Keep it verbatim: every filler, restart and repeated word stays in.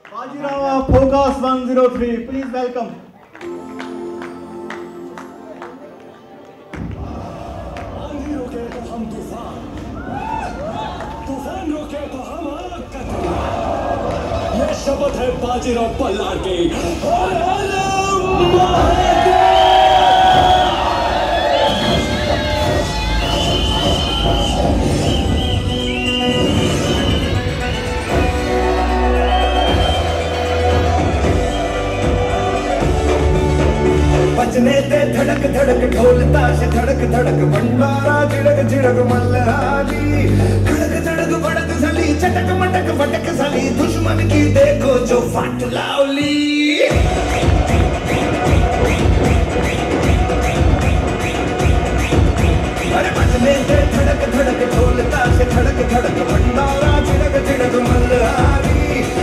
Bajirao Focus one oh three, please welcome. आंधी रोके तो हम तूफान, तूफान रोके तो हम आग का तूफान। ये शपथ है बाजीराव पल्लार की। हर हर महादेव। बजने दे धड़क धड़क ढोल ताश धड़क धड़क भंडारा झिड़क झिड़क मल्हारी धड़क धड़क भड़क सली चटक मटक फटक सली दुश्मन की देखो जो फाट लावली। अरे बजने दे धड़क धड़क ढोल ताश धड़क धड़क भंडारा झिड़क झिड़क मल्हारी